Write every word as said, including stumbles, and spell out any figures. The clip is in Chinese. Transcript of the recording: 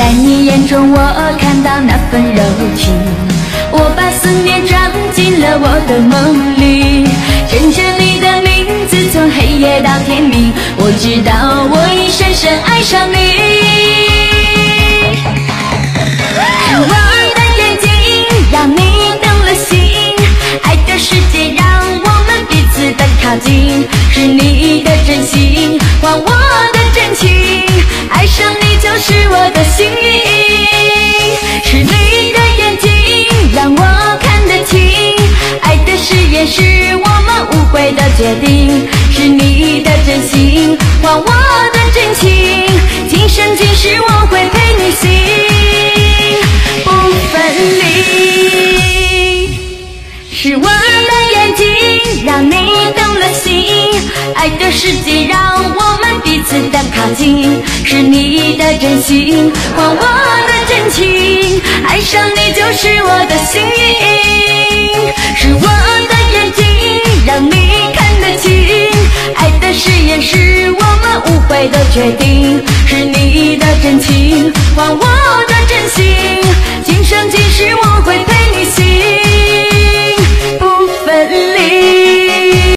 在你眼中我看到那份柔情，我把思念装进了我的梦里，趁着你的名字从黑夜到天明，我知道我已深深爱上你。是我的眼睛让你动了心，爱的世界让我们彼此更靠近，是你的真心换我的真情，爱上你就是我的幸运。是你的眼睛让我看得清，爱的誓言是我们无悔的决定，是你的真心换我的真情，今生今世我会陪你行不分离。是我的眼睛让你动了心，爱的世界让我们彼此更靠近，是你的真心换我的真情，爱上你就是我的幸运。是我的眼睛让你看得清，爱的誓言是我们无悔的决定，是你的真情换我的真心，